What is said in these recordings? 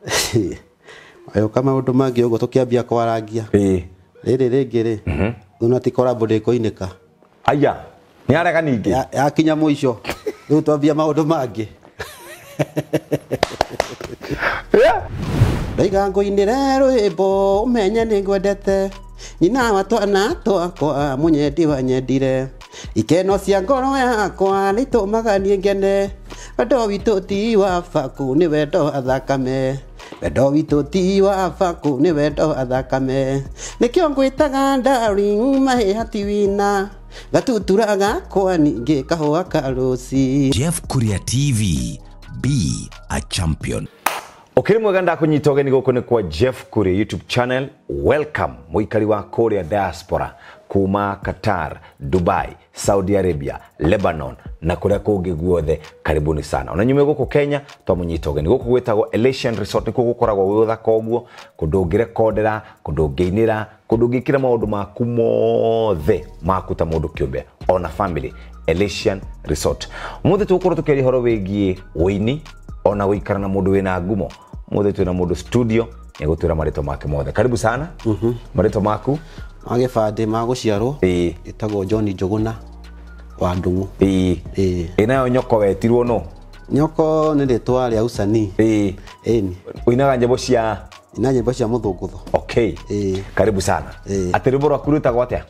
Ayo kama undu mangi ugo tukiambia kwarangia. Riri ringiri. Una ti collab ndikoineka. Aya. Ni arega ningi. Yakinya muico. Riu twambia maundu mangi. Ndaiga ngoinire rwimbo umenye ni ngwendete. Nyina watwana twakwa munyendi wanyendire. Ikeno cia ngoro yakwa nitumaga nie ngene. Wendo witu ti wa faku ni wendo athakame. Wendo witu ti wa faku ni wendo athakame. Nikio ngwitaga darling mahe hati wina. Gatutura gakwa ningi kahua karusi. Jeff Kuria TV, be a champion. Okiri mwega ndakunyita ugeni guku ni kwa Jeff Kuria YouTube channel. Welcome muikari wa Korea diaspora kuma Qatar, Dubai, Saudi Arabia, Lebanon na kuria kungi guothe karibuni sana. Ona nyume guku Kenya twamunyita ugeni guku gwetagwo Elation Resort ni kugukoragwo wi uthaka uguo kundu ngirekondera kundu ngeinira kundu ngikira maundu maku mothe makuta mundu kiumbe ona family. Elation Resort muthe tukuru tukeri horo wigie wini ona wikara na mundu wina ngumo muthe twina mundu studio ni gutwira marito make mothe karibu sana. Marito maku Magifande maguciarwo itagwo John Njuguna wa Ndungu. Inayo nyoko wetirwo no Nyoko ni ritwa ria Usani. Ni uinaga nyimbo cia ina nyimbo cia muthungutho. Okay. Karibu sana. Ati rwimbo rwaku rwitagwo atia?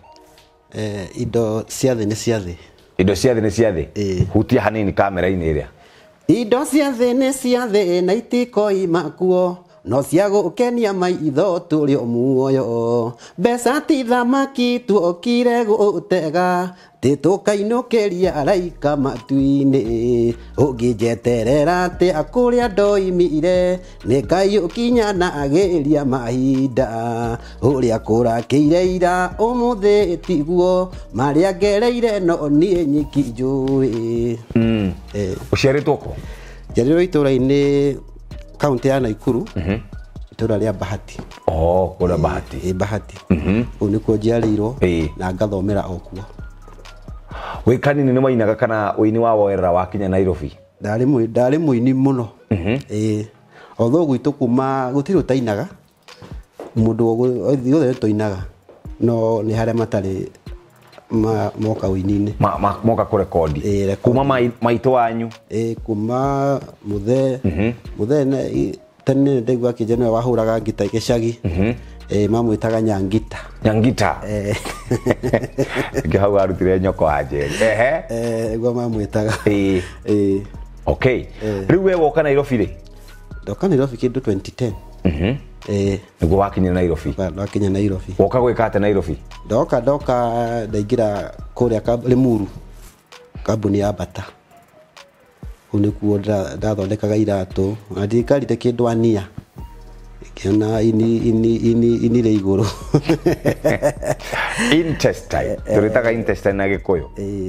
Indo cia thi ni cia thi. Indo cia thi ni cia thi. Hutia hanini kamera-ini iria. Indo cia thi ni cia thi na itiko imakuo. No cia gukenia maitho turi o muoyo. Mbeca ti thamaki tuokire gutega. Titukainokeria araika matu-ini. Ungijeterera ati akuria ndoimire. Ni Ngai ukinya na ageria mahinda. Uria kurakiire ira umuthi tiguo. Maria ngereire no nie nyiki njui. Uciaritwo ko? Njarirwo itura-ini kaunti ya Naikuru. Itura ria Bahati. Kura Bahati. Bahati. Unikuo njiarirwo na ngathomera okuo. Wikanini ni mainaga kana uini wa woerera wakinya Nairobi? Ndari muini muno. Although gwitu kuma gutiru tainaga mundu othe toinaga no ni haria matari moka uini-ini moka kurekodi kuma maito wanyu kuma muthe tene ndegwa kijana wahuraga ngita gicagi mamwitaga Nyangita ngihau arutire nyoko ajeri gwa mamwitaga okay. Riu we woka Nairobi ri? Ndoka Nairobi kindu 2010. Niguo wakinya Nairobi? Wakinya Nairobi. Woka gwika ate Nairobi? Ndoka ndaingira kuria Limuru kambuni ya Bata. Unikuo ndathondekaga iratu ndikarite kindu ania kiona ini ri iguru. Intestine turitaga intestine na Gikuyu.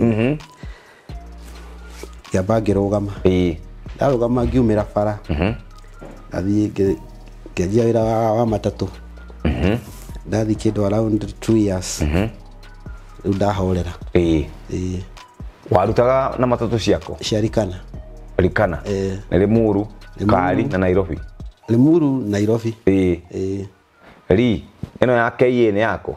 Ngirugama ndarugama ngiumira bara ndathii ngejia wira wa matatu ndathii kindu around 2 years riu ndahorera. Warutaga na matatu ciako? Ciarikana na Limuru Kari na Nairobi? Limuru Nairobi. Ri eno ya KE ni yako?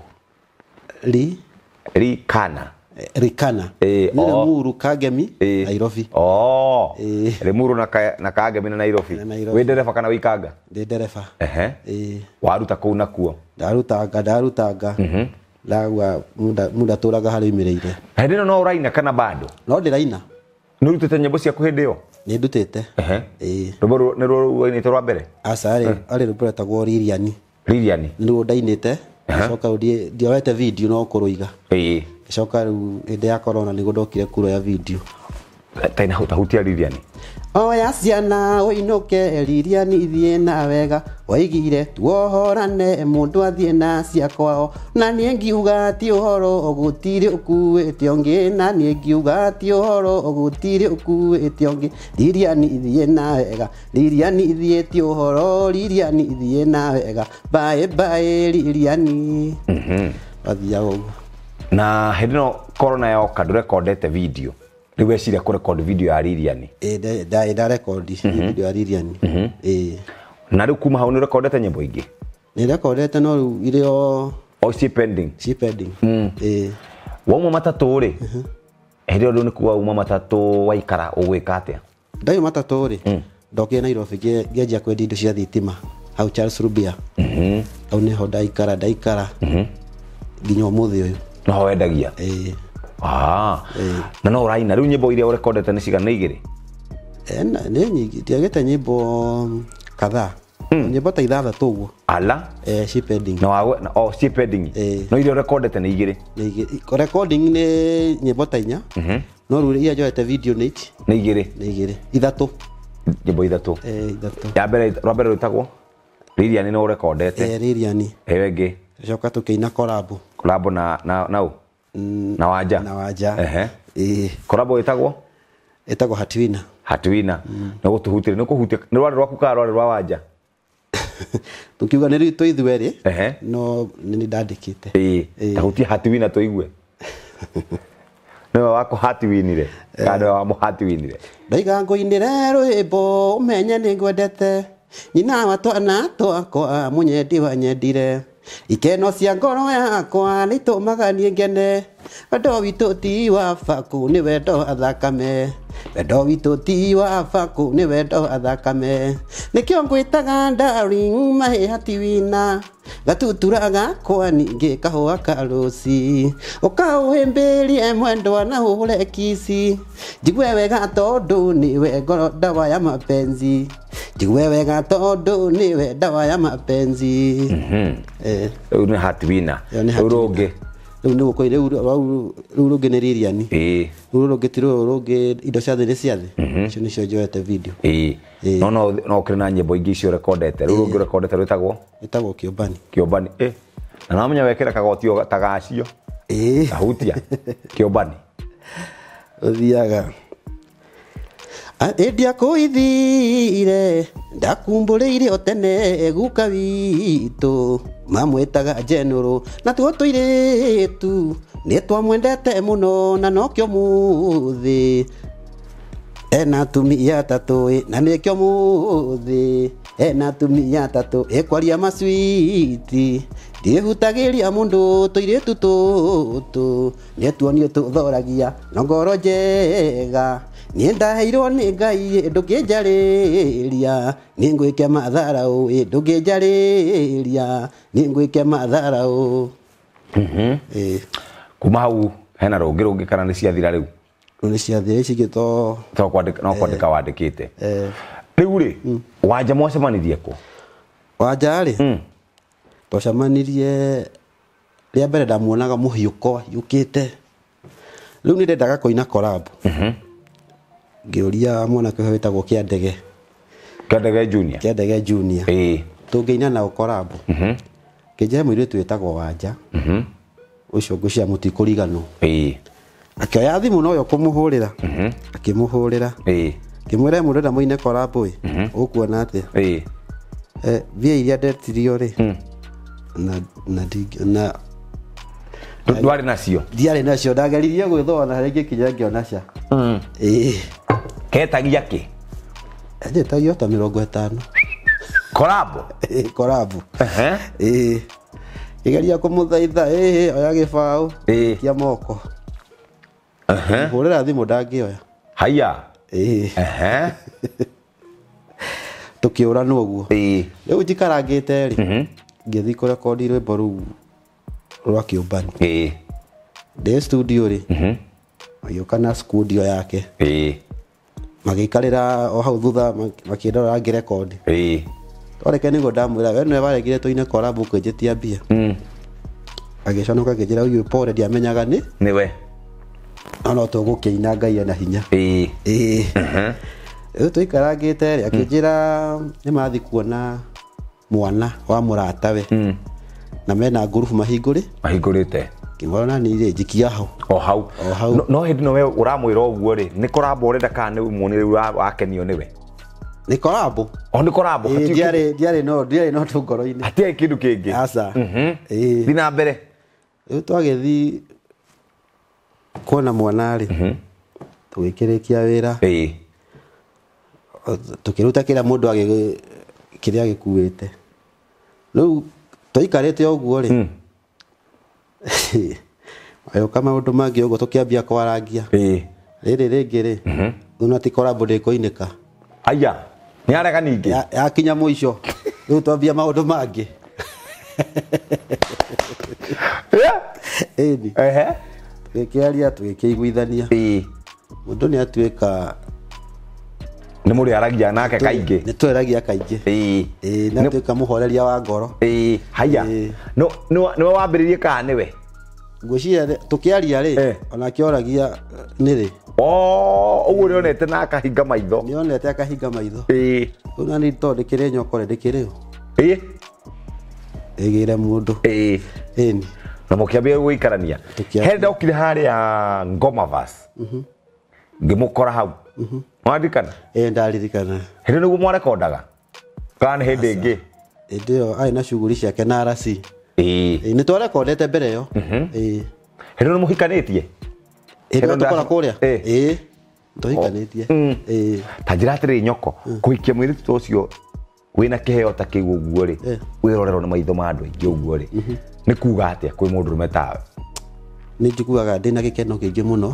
Rikana Limuru Kagemi Nairobi. Limuru na Kagemi na Nairobi. We dereva kana wikanga? Ndi dereva. Waruta kuu nakuo? Ndarutaga ndagwa muda turaga hari mireire. Hindi no uraina kana bado? No ndiraina. Nurutete nyimbo cia kuhindio? Ni ndutete. Rwimbo ni rwo rwa mbere? Ari rwimbo rwetagwo Lilian. Ndio ndainite. Coka ndiorete video no kuruiga. Coka riu hindi ya corona ni gudokire kuro ya video. Taina hutia Lilian. Oya ciana uinuke Lilian ithie na wega waigire tuohorane mundu athie na cia kwao na nie ngiuga ti uhoro ogutire ukuite ongi na nie ngiuga ti uhoro ogutire ukuite ongi Lilian ithie na wega Lilian ithie ti uhoro Lilian ithie na wega bye Lilian. Athia uguo na hindi no corona yoka ndurekondete video riu weciria kurecord video ya Lilian? Da record video ya Lilian. Na riu kuma hau ni recordete nyimbo ingi? Ni recordete no riu ile o ci pending. Ci pending. Wauma matatu ri. Hĩndĩ ĩyo nĩ kuwa uma matatu waikara ũgwĩka atĩa? Ndaima matatu ri. Ndokire Nairobi ngĩanjia kwendia indo cia thitima hau Charles Rubia. Hau niho ndaikara nginya ũmũthĩ ũyũ. No wendagia? Na no ũraina rĩu nyĩmbo iria ũrekondete nĩ cigana? Nĩ igĩrĩ? Nĩ nyingĩ, ndiagĩte nyĩmbo kadhaa. Nyĩmbo ta 6 ũguo. Ala? Ci pending. Ci pending. No iria ũrekondete nĩ igĩrĩ? Recording nĩ nyĩmbo ta 4. No rĩu iria njoete video nĩ ici. Nĩ igĩrĩ? Nĩ igĩrĩ. 3. Nyĩmbo 3? 3. Ya mbere rwĩtagwo? Lilian no ũrekondete? Lilian. Ĩyo ĩngĩ? Coka tũkĩina collab. Collab na ũ? Na Wanja? Na Wanja. Collab ĩtagwo? Ĩtagwo Hatwina. Hatwina. No gũtũhutĩre, nĩ kũhutia, nĩ rwarĩ rwaku kana rwarĩ rwa Wanja? Tukiuga nĩ rwitũ ithuerĩ, no nĩ ndandĩkĩte. Ta hutia Hatwina tũigue. Nĩwe wako Hatwinire, kana wa Hatwinire. Ndaiga ngũinĩre rwĩmbo ũmenye nĩ ngwendete, nyina wa twana twakwa mũnyendi wanyendire, ikeno cia ngoro yakwa nĩ itũmaga niĩ ngene, wendo witũ ti wa baku nĩ wendo wa thakame, wendo witũ ti wa baku nĩ wendo wa thakame, nĩkĩo ngwĩtaga darling my Hatwina, gatutura gakwa ningĩ kahũa ka rũci, ũkaũhĩmbĩrie mwendwa na ũhũre kisi, njigue wega tondũ nĩwe ngoro ndawa ya mapenzi, njigue wega tondũ nĩwe ndawa ya mapenzi. Rĩu nĩ Hatwina. Rĩu rũngĩ? Rĩu nĩ gũkũ rĩu rũngĩ nĩ Lilian. Rũu rũngĩ ti rũrũ rũngĩ indo cia thĩ nĩ cia thĩ. Icio nĩcio njoete video. No ũkĩrĩ na nyĩmbo ingĩ icio rekondete. Rũu rũngĩ rekondete rwĩtagwo? Rwĩtagwo Kĩũmbani. Kĩũmbani. Na namenya wekĩra kagoti ta gacio? Kahutia. Kĩũmbani. Ũthiaga. Endia kũithire ndakumbũrĩire o tene guka witũ mamwĩtaga General, na tuo tũirĩtu nĩ twamwendete mũno na nokĩo mũthĩ ena atumia atatũ na nĩkĩo mũthĩ ena atumia atatũ ekwaria macwiti ndĩhutagĩria mũndũ tũirĩtu tũtũ nĩtuonio tũthoragia na ngoro njega, niĩ ndaheirwo nĩ Ngai ndũngĩnjarĩria nĩ ngwĩke matharaũ ndũngĩnjarĩria nĩ ngwĩke matharaũ. Kuma hau hena rũngĩ kana nĩ ciathira rĩu? Rĩu nĩ ciathira ici ingĩ no kwandĩka wandĩkĩte. Rĩu rĩ Wanja mwacemanirie kũ? Wanja rĩ twacemanirie rĩa mbere ndamuonaga mũhiũko yũkĩte, rĩu nĩ ndendaga kũina collab. Ngĩũria mwanake ũyũ wĩtagwo Kĩandege Junior tũngĩina nao collab. Kĩnjĩra mũirĩtu wĩtagwo Wanja, ũcio ngũcia mũtikũriganwo. Akĩoya thimũ no yo kũmũhũrĩra, akĩmũhũrĩra, akĩmwĩra mũndũ mũine collab ũkuona atĩa? Mbia iria ndetirio rĩ na ndwarĩ nacio? Ndiarĩ nacio, ndageririe gwĩthona rĩngĩ kinya ngĩona ca. Ketagia kĩ? Njĩtagio ta 50. Collab? Collab. Igeria kũmũthaitha oya gĩbaũ kia moko. Hũrĩra thimũ ndangĩoya. Haya. Tũkĩũrana ũguo. Rĩu njikarangĩte rĩ ngĩthiĩ kũrekondi rwĩmbo rũu rwa Kĩũmbani. Ndĩ studio rĩ agĩũka na studio yake magĩikarĩra o hau thutha makĩndora ngĩrekondi. Twareke nĩguo ndamwĩra we nĩwe waregire tũine collab ũkĩnjĩtia mbia. Agĩconoka akĩnjĩra ũyũ pore ndiamenyaga nĩwe no tũgũkĩina Ngai ena hinya. Rĩu tũikarangĩte rĩ akĩnjĩra nĩmathiĩ kuona mwana wa mũratawe na mena ngurubu mahingũrĩte. Kĩmwana nĩ rĩ njikia hau no hĩndĩ no we ũramwĩra ũguo rĩ nĩ collab ũrenda kana nĩ muonire wakenio nĩwe? Nĩ collab. Nĩ collab. Ndiarĩ no tũngoro-inĩ. Hatiarĩ kĩndũ kĩngĩ? Aca. Thiĩ na mbere. Rĩu twagĩthiĩ kuona mwana rĩ tũgĩkĩrĩkia wĩra tũkĩruta kĩrĩa mũndũ kiria gikuite riu toikarete oguo ri ayo kama undu mangi oguo tukiambia kwarangia riri ringi ri una ti collabo de koineka aya ni arega ningi ya kinya muico riu twambia maundu mangi eni tukiaria tukiguithania mundu ni atuika ni muri aragia nake kaingi ni tweragia kaingi na tuika muhoreria wa ngoro haya no wambiririe ka niwe ngucia tukiaria ri ona kioragia niri uguo nionete na akahinga maitho nionete akahinga maitho una ni to ndikire nyokore ndikire egire mundu eni na mukiambia guikarania henda ukire haria ngoma verse ngimukora hau mwadikana ndaririkana hindi niguo mwarekondaga kana hindi ingi ndio ai na shughuli ciake na arasi ni twarekondete mbere yo hindi no muhikanitie ndio tukora kuria tuhikanitie tanjira atiri nyoko kuikia mwiri tucio wina kiheo ta kiu uguo ri wirorero ni maitho ma andu aingi uguo ri ni kuga atia kwi mundu rume tawe ni njiguaga ndina gikeno kingi muno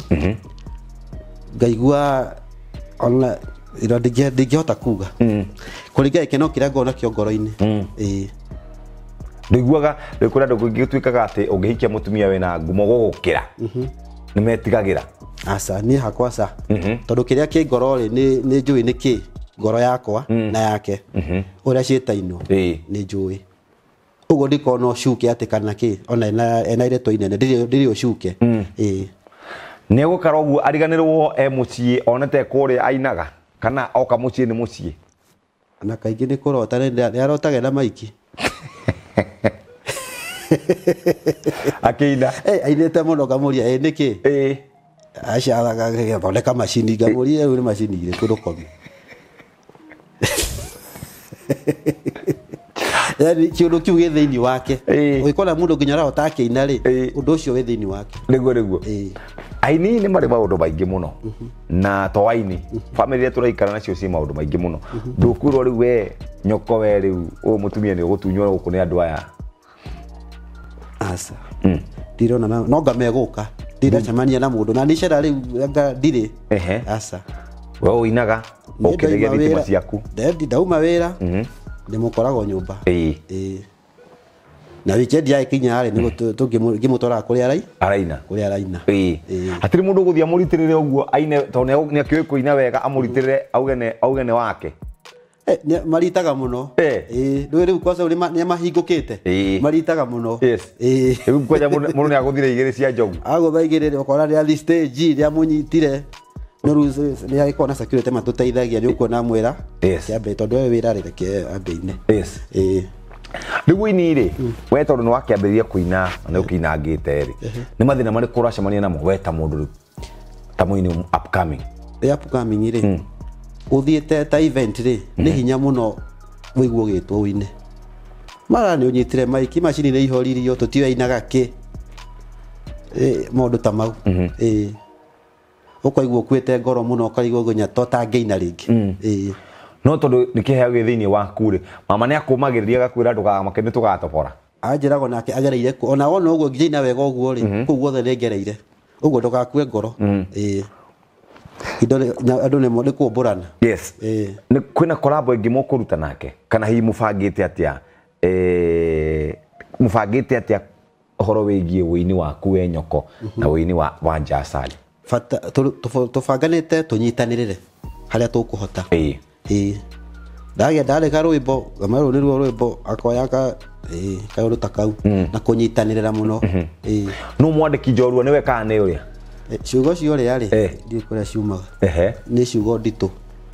ngaigua ona ira ndingihota kuga kuringa gikeno kiria ngona kio ngoro-ini ndiguaga rikura ndugituikaga ati ungihikia mutumia wena ngumo gugukira ni metigagira asa ni hakwa sa tondu kiria ki ngoro ri ni njui ni ki ngoro yakwa na yake uria cietaino ni njui ugo ndikona ucuke ati kana ki ona ena ile to inene ndiri ucuke ni gukara uguo ariganirwo mucii onete kuria ainaga kana oka mucii ni mucii na kaingi ni kurota ni arotaga na maiki akiina ainete muno gamuria niki acaraga gethondeka macini gamuria ni macini ire kurukomi yani kiundu kiu gi thiini wake ukikona mundu nginya rahota akiina ri undu ucio wi thiini wake niguo aini ni mari maundu maingi muno na to aini family yetu raikara nacio ci maundu maingi muno ndukuro riu we nyoko we riu mutumia ni ugutunywa guku ni andu aya asa ndirona no ngameguka ndiracemania na mundu na nicera riu ndiri asa we uinaga ukirigia thitima ciaku ndauma wira ndimukoragwo nyumba na weekend ya kinya ri ni tungimutwara kuri araina kuri araina atiri mundu guthia muritirire uguo aine to ni akiwe kuina wega amuritirire augene wake maritaga muno riu kosa ni mahingukite maritaga muno riu kwaja mundu ni aguthire igiri cia njogu agutha igiri ukora ria thi stage ria munyitire no ruzi ni agikona security matuteithagia ni ukuona mwira kiambe tondu we wira ri ke ambe-ine riu ini ri we tondu ni wakiambiriria kuina na ukinangite ri ni mathina mari kuracemania namo we ta mundu ta muini upcoming ri uthiete ta event ri ni hinya muno wiguo gitwo uine mara ni unyitire maiki macini ni ihoririo tutiwe inaga ki maundu ta mau ukaigua kwete ngoro muno ukaigua gunya totangeina ringi no tondu nikiheo gi thiini waku ri mama ni akumagiriria gakwira ndugamake ni tugatobora anjirago nake agereire ku ona wona uguo nginya wega uguo ri ku guothe ni ngereire uguo ndugakue ngoro indo andu ni kuomborana ni kwina collabo ingi mukuruta nake kana hi mufangite atia mufangite atia horo wigie wini waku we nyoko na wini wa Njasali fata tufanganite tunyitanirire haria tukuhota ndagenda reka rwimbo gamaro niruo rwimbo akoya kaundu takau na kunyitanirira muno no mwandiki njorua niwe kana ni uria ciugo cio ria ri ndi kuria ciumaga ni ciugo nditu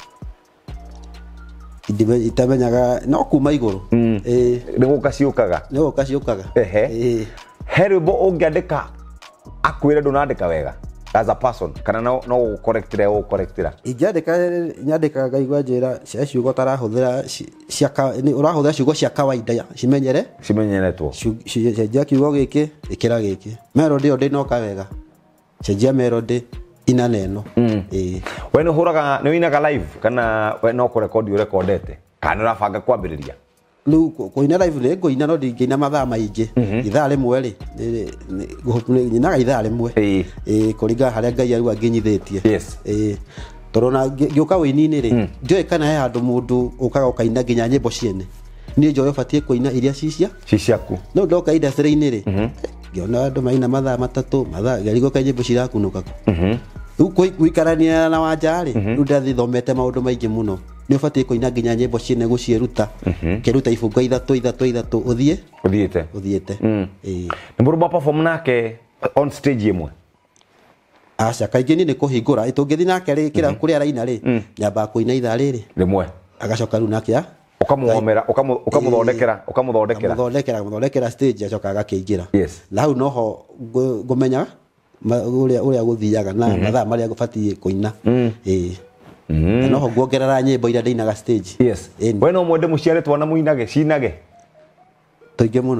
itamenyaga no kuma iguru ni gukaciukaga he rwimbo ungiandika akwire ndunandika wega as a person kana no correctira nyandika gaigwa njira cia ciugo tarahuthira ni urahuthira ciugo cia kawaida cimenyeretwo cia kiugo giki ikira giki melody odi no ka wega cia melody ina neno we no huraga ni winaga live kana we no kurekodi urekondete kana rafanga kwambiriria lu koina live le koina no ndingina mathaa maingi ithaa rimwe ri nyinaga ithaa rimwe kuringa haria Ngai ariu anginyithitie torona ngioka wini-ini ri njoe kana he handu mundu ukaga ukaina nginya nyimbo ciene ni njoe batie kuina iria ciciaku no ndoka industry-ini ri ngiona andu maina mathaa matatu mathaa garigo ka nyimbo cirakunuka guikarania na wanja ri ndu ndathi thomete maundu maingi muno ni ubatie kuina nginya nyimbo ciene gucieruta keruta ibunga ithatu uthiite ni murumba perform nake on stage imwe aca kaingĩ ni kuhingũra tũngĩthi nake rĩ kĩra kũrĩa araina rĩ nyamba kuina ithaa rĩrĩ rĩmwe agacoka rĩu nake ukamuhomera ukamuthondekera stage acoka agakĩingĩra na hau noho ngũmenya ũrĩa gũthiaga na mathaa marĩa ngũbatie kuina na noho nguongerera nyĩmbo iria ndĩinaga stage we no mwende mũciare twana mũinage cinage tũingĩ mũno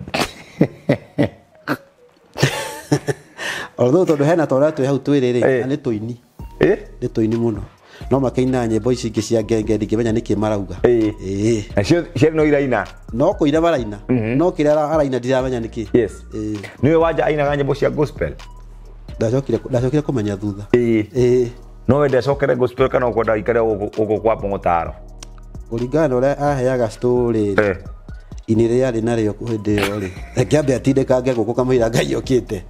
although tondu hena tora twi hau twiriri na ni tuini ni tuini muno no makeina nyimbo ici ingi cia ngenge ndingimenya niki marauga na cio no iraina no kuira baraina no kira araina ndiramenya niki niwe wanja ainaga nyimbo cia gospel ndacokire kumenya thutha no wende acokere gospel kana ukwenda ikare ugo kwa Pongotaro kuringana uria aheaga story ini ria ri nario hindi yo ri akiambe atindekange guku kamira Ngai okite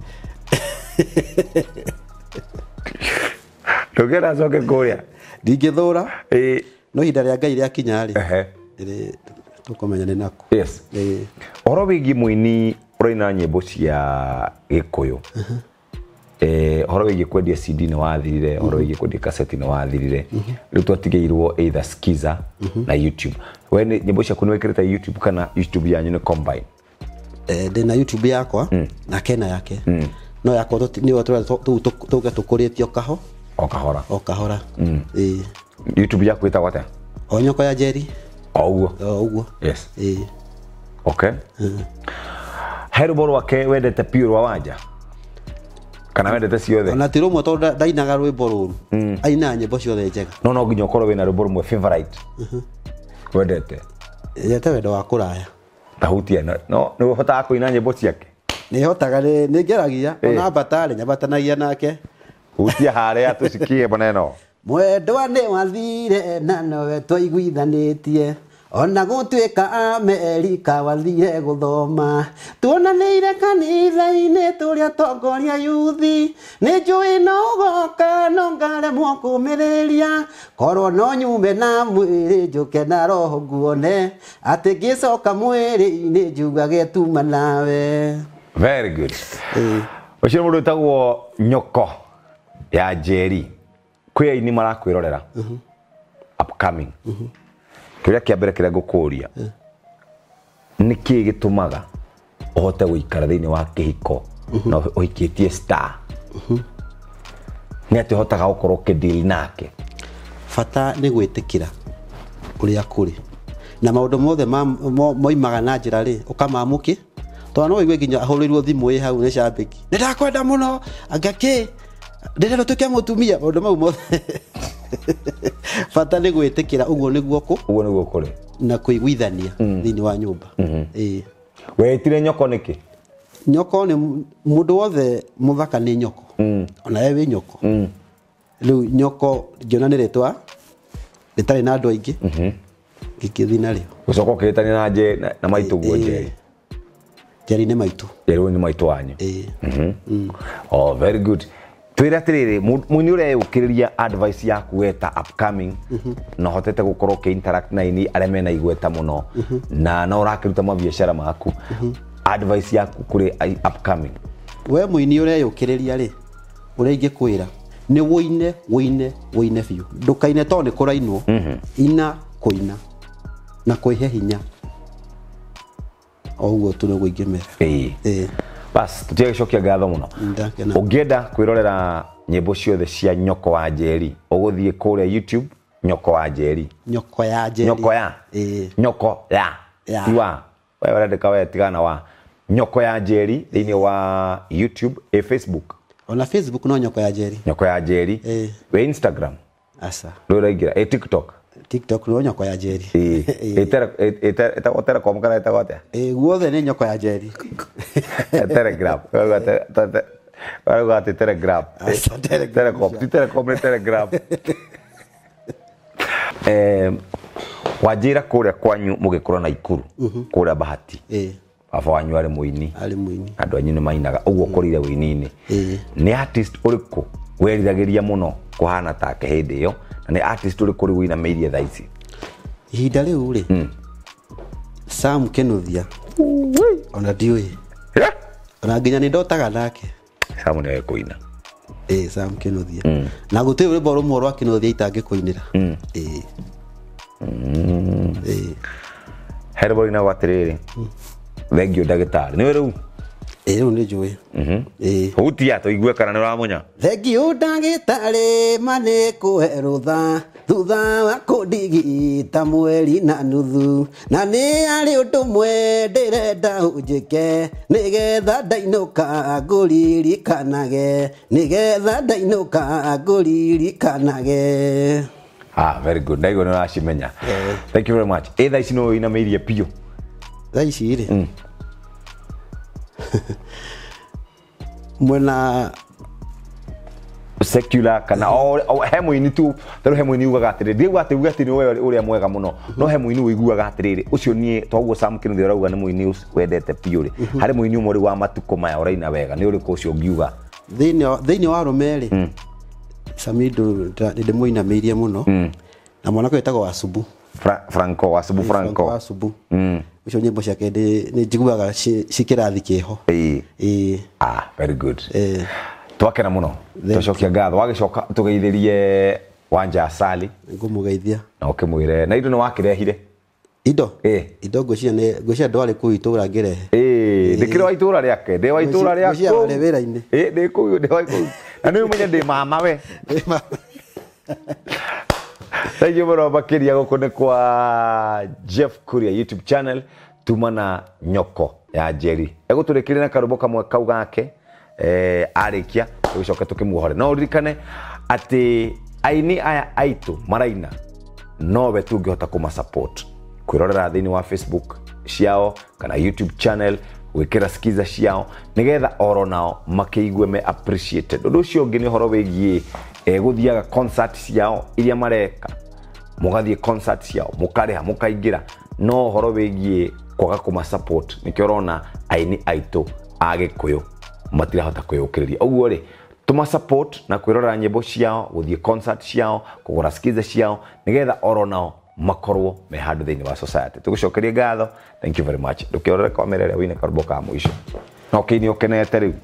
Tugera zoke kuria ndingithura no hinda ria Ngai ria kinya ri tukomenya ni nako oro wigi muini uraina nyimbo cia Gikuyu oro wigi kwendia CD ni wathirire oro wigi kwendia cassette ni wathirire riu twatigeirwo either Skiza na YouTube we nyimbo cia kunwekirita YouTube kana YouTube yanyu ni combine ndina YouTube yakwa na Kena yake no yakwa ni watu tukurietio kahora YouTube yako ita wata Nyoko ya Jerry uguo okay herbo wake wendete pure wa wanja kana wendete ciothe ona tiro mwe to ndainaga rwimbo ruru aina nyimbo ciothe njega no nginya ukorwo wina rwimbo rumwe favorite wendete yete wendo wa kuraya tahutia no ni ubata kuina nyimbo ciake ni hotaga ni ngeragia ona batari nyabatanagia nake hutia haria tusikie maneno mwendwa ni wathire na nowe twaiguithanitie ona gũtuĩka Amerika wathire gũthoma tuonanĩire kanitha-inĩ tũrĩa tongoria yuthi nĩ njũĩ no ũgoka no ngaremwo kũmĩrĩria korwo no nyume na mwĩrĩ njũke na roho nguone atĩ ngĩcoka mwĩrĩ-inĩ njugage tuma nawe. Very good. Ucio mũndũ wĩtagwo Nyoko ya Jerry kwĩ aini marakwĩrorera upcoming kiria kiambere kiria ngukuria niki gitumaga uhote guikara thiini wa kihiko na uhikitie star ni ati hotaga gukorwo kideal nake fata ni gwitikira uria kuri na maundu mothe moimaga na njira ri ukamamuki to no igwe nginya ahurirwo thimu ĩ hau nĩ cambiki ndakwenda muno angaki ndĩrenda tuke mutumia maundu mau mothe fata ni gwitikira uguo niguo kuri na kuiguithania thiini wa nyumba wetire Nyoko niki Nyoko ni mundu wothe muthaka ni Nyoko ona we wi Nyoko riu Nyoko ngiona ni ritwa ritari na andu aingi gikithi na rio gucoka ukitania na je na maitu guo je Jerry ni maitu ni maitu wanyu oh very good twira tiriri muni ure ukiriria advice yaku weta upcoming no hotete gukorwo ke interact na ini areme na igweta muno na no rakiruta mabiashara maku advice yaku kuri upcoming we muini ure ukiriria ri ure ingikwira ni woine biu ndukaine to ni kurainwo ina kuina na kuihe hinya oguo tu no guingimera bas tutige cokia ngatho muno ungienda kwirorera nyimbo ciothe cia Nyoko wa Jerry uguthie kuria YouTube Nyoko wa Jerry Nyoko ya tiwa wewe urendeka we tigana wa Nyoko ya Jerry thiini wa YouTube Facebook ona Facebook no Nyoko ya Jerry we Instagram asa nduraingira TikTok TikTok no nyoko ya Jerry. Etera como kana etagote. Guothe nĩ nyoko ya Jerry. Telegram. Got Telegram. Telegram. Wajira kuria kwanyu mugikorwo na ikuru kuria Bahati. Baba wanyu ari muini. Andu anyu ni mainaga uguo korire wini-ini. Ni artist uriku weriragiria muno kuhana take hindi yo na ni artist uriku ri wina meirie thaa ici? Ihinda riu ri Sam Kinuthia. Ona ndiui. Ona nginya ni ndotaga nake. Sam ni kuina. Sam Kinuthia. Na gutiri uri boro moro Kinuthia itangikuinira. Herbori na watiriri. Thengio ndagitari. Ni weru? Riu ni njui. Hutia to igue kana ni uramunya. Thengio ndagitari mane kuhe rutha thutha wa kundigita mweri na nuthu na ni ari undu mwe ndirenda unjike nigetha ndainuka nguririkanage nigetha ndainuka nguririkanage. Very good. Ndaigo ni uracimenya. Thank you very much. Either ici no ina meirie pio. Thaa ici ri mwena secular kana he muini tu tero he muini ugaga atiriri ndiuga ati uga ati ni we uria mwega muno no he muini uiguaga atiriri ucio nie twaguo Sam Kinuthia urauga ni muini wendete piuri hari muini umwe wa matuko maya uraina wega ni uriku ucio ngiuga thiini wa rumeri Samido ndi muina meirie muno na mwanako etagwo Wasubu Franco Wasubu ucio nyimbo ciake ni njiguaga cikirathi kiho. Very good. Twakena muno tucokia ngatho wagicoka tugeithirie Wanja Asali ngumugeithia na ukimwire na indo ni wakirehire indo ngocia ndwari ku itura ngirehe ndikire wa itura riake ndi wa itura riake ngocia wale wira-ini ndi ku ndi wa ku na ni umenye ndi mama we Thank you very much guku kwa Jeff Kuria YouTube channel tumana nyoko ya Jerry eguturikire na karubo kamwe kau gake arikia tugicoka tukimuhore no ririkane ati aini aya aitu maraina nobe tungihota kuma support kwirorera thini wa Facebook ciao kana YouTube channel wikira skiza ciao nigetha oro nao makiigwe me appreciated undu ucio ungi ni horo wigie guthiaga concert ciao iria mareka mugathie concert ciao mukareha mukaingira no horo wigie kwaga kuma support nikio rona aini aitu agikuyu matirahota kwiyukiriria uguo ri tuma support na kwirora nyimbo ciao guthie concert ciao kugura skiza ciao nigetha oro nao makorwo me handu thini wa society tugucokeria ngatho. Thank you very much ndukiorore kamera ria wine karubo ka mwisho no kini ukenete riu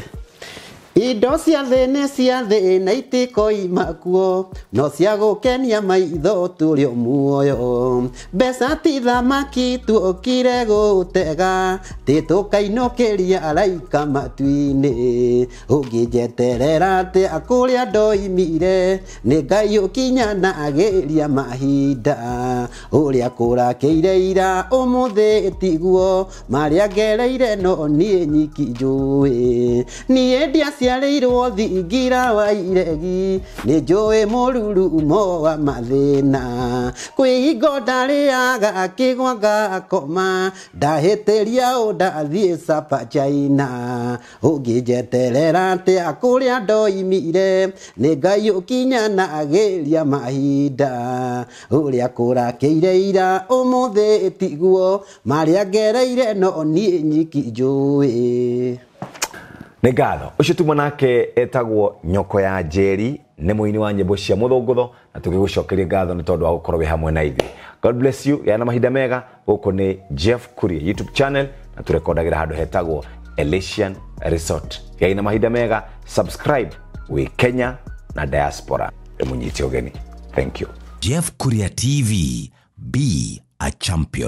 indo cia thĩ na itiko imakuo no cia gũkenia maitho tũrĩ muoyo mbeca ti thamaki tuokire gũtega tũkainũkĩria araika matu-inĩ ũngĩnjeterera atĩa kũrĩa ndoimire nĩ Ngai ũkinyanagĩria mahinda ũrĩa kũrakĩire ira ũmũthĩ tiguo marĩa ngereire no niĩ nyiki njũĩ niĩ ndiaciarĩirwo thingira wa iregi nĩ njũĩ mũrurumo wa mathĩna kwĩhingo ndarĩaga kĩgwa ngakoma ndahĩtĩria ũndathiĩ capa China ũngĩnjeterera atĩa kũrĩa ndoimire nĩ Ngai ũkinyanagĩria mahinda ũrĩa kũrakĩire ira ũmũthĩ tiguo marĩa ngereire no niĩ nyiki njũĩ. Nĩ ngatho ucio tuma nake etagwo nyoko ya Jerry nĩ muini wa nyimbo cia muthungutho na tugigucokeria ngatho nĩ tondu wa gukorwo wi hamwe na ithuĩ. God bless you yana mahinda mega guku nĩ Jeff Kuria YouTube channel na turekordagira handu hetagwo Elysian Resort. Yana mahinda mega, subscribe wi Kenya na diaspora emunyiti ogeni. Thank you. Jeff Kuria TV, be a champion.